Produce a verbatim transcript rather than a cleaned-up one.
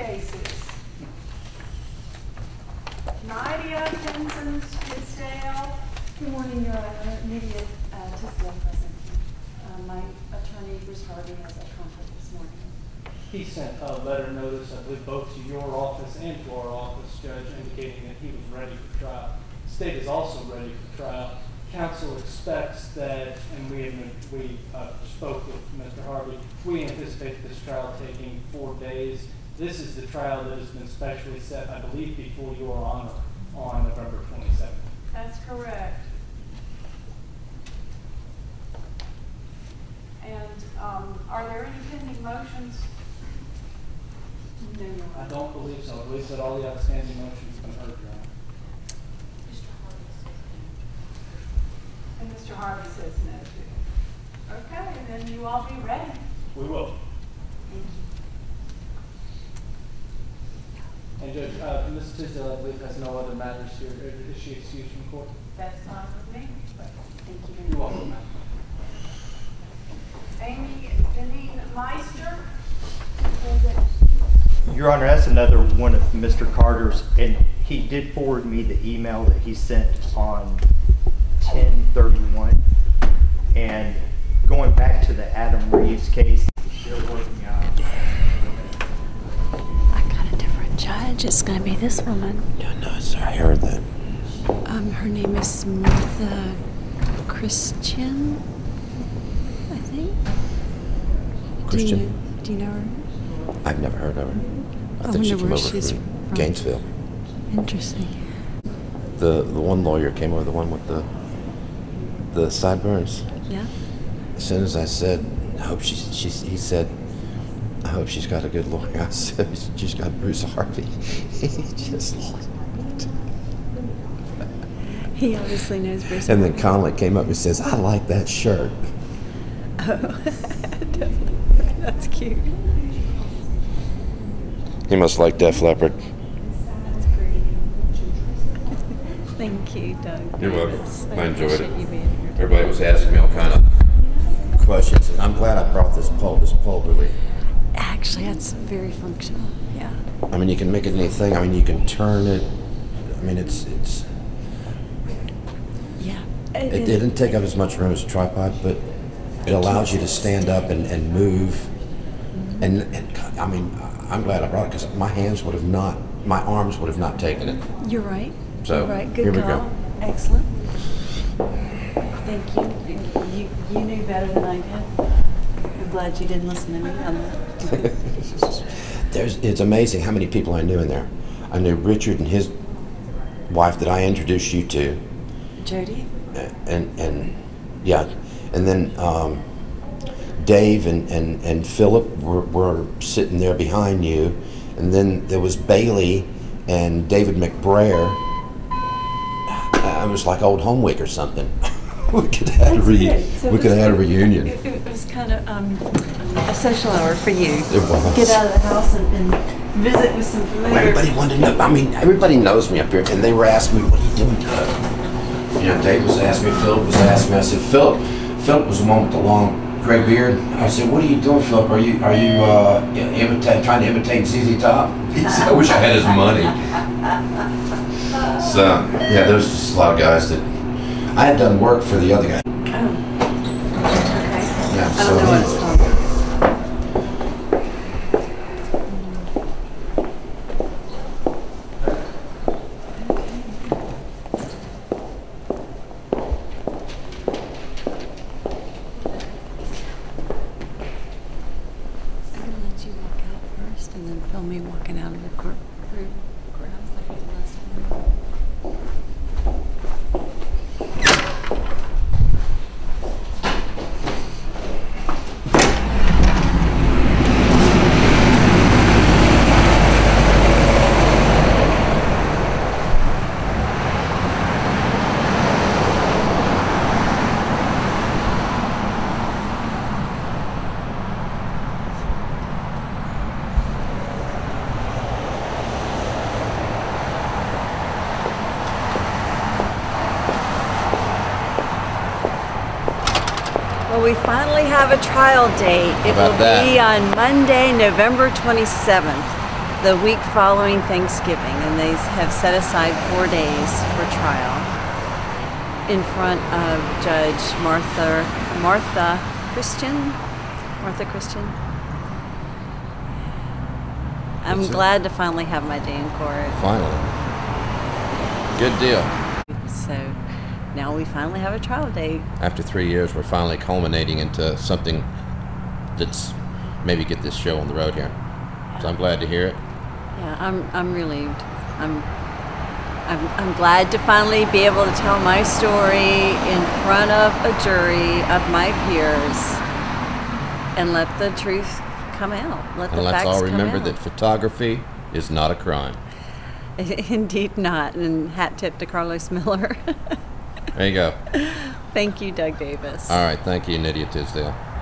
cases. Nydia Tisdale. Good morning, Your Honor. Nydia uh, Tisdale present. Uh, my attorney Harvey has a conflict this morning. He sent a letter notice, I believe, both to your office and to our office, Judge, indicating that he was ready for trial. The state is also ready for trial. Counsel expects that, and we have, we uh, spoke with Mister Harvey, we anticipate this trial taking four days. This is the trial that has been specially set, I believe, before your honor on November twenty-seventh. That's correct. And um, are there any pending motions? No, Your Honor. I don't believe so. I believe that all the outstanding motions have been heard, Your Honor. And Mister Harvey says no too. Okay, and then you all be ready. We will. Thank you. And Judge, uh, Miz Tisdale, I believe, has no other matters here. Is she excused from court? That's fine with me. Thank you very You're much. welcome, ma'am. Amy Deneen Meister. Your Honor, that's another one of Mister Carter's, and he did forward me the email that he sent on ten thirty-one. And going back to the Adam Reeves case, they're working out. I got a different judge. It's going to be this woman. Yeah, no, sir. I heard that. Um, her name is Samantha Christian, I think. Christian? Do you, do you know her? I've never heard of her. I, I think she wonder came where over she's from from. Gainesville. Interesting. The the one lawyer came over, the one with the the sideburns. Yeah. As soon as I said, I hope she's, she's he said, I hope she's got a good lawyer. I said, she's got Bruce Harvey. He just laughed. He obviously knows Bruce. And then Conley came up and says, I like that shirt. Oh, definitely. That's cute. He must like Def Leppard. That's great. Thank you, Doug. You're welcome. Davis. I enjoyed it. appreciate you being here. Everybody was asking me all kind of questions, and I'm glad I brought this pole. This pole really, Actually, that's very functional. Yeah. I mean, you can make it anything. I mean, you can turn it. I mean, it's it's. Yeah. It, it didn't take up as much room as a tripod, but it allows you to stand up and, and move. Mm-hmm. And, and I mean, I'm glad I brought it because my hands would have not, my arms would have not taken it. You're right. So, You're right. Good here we call. go. Excellent. Thank you. You you knew better than I did. I'm glad you didn't listen to me on that. There's, it's amazing how many people I knew in there. I knew Richard and his wife that I introduced you to. Jody? And, and yeah, and then um, Dave and, and, and Philip were, were sitting there behind you. And then there was Bailey and David McBrayer. I was like old home week or something. we could have had a re so we could have had a reunion. It, it was kind of um, a social hour for you. It was. Get out of the house and, and visit with some familiar. Everybody wanted to know. I mean, everybody knows me up here, and they were asking me, "What are you doing, Doug?" You know, Dave was asking me, Philip was asking me. I said, "Philip, Philip was the one with the long gray beard." I said, "What are you doing, Philip? Are you are you uh, imita trying to imitate Z Z Top?" He said, "I wish I had his money." So yeah, there's just a lot of guys that I had done work for the other guy. Oh. Okay. Yeah, I so don't know what he- it's called. I'm gonna let you walk out first and then film me walking out of the court room courthouse like we did last time. Well, we finally have a trial date. It How about will that? be on Monday, November twenty-seventh. the week following Thanksgiving, and they have set aside four days for trial in front of Judge Martha Martha Christian. Martha Christian. I'm That's it. glad to finally have my day in court. Finally. Good deal. So now we finally have a trial date. After three years, we're finally culminating into something that's maybe get this show on the road here. So I'm glad to hear it. Yeah, I'm I'm relieved. I'm I'm I'm glad to finally be able to tell my story in front of a jury of my peers and let the truth come out. Let the And let's facts all come remember out. that photography is not a crime. Indeed not. And hat tip to Carlos Miller. There you go. Thank you, Doug Davis. All right, thank you, Nydia Tisdale.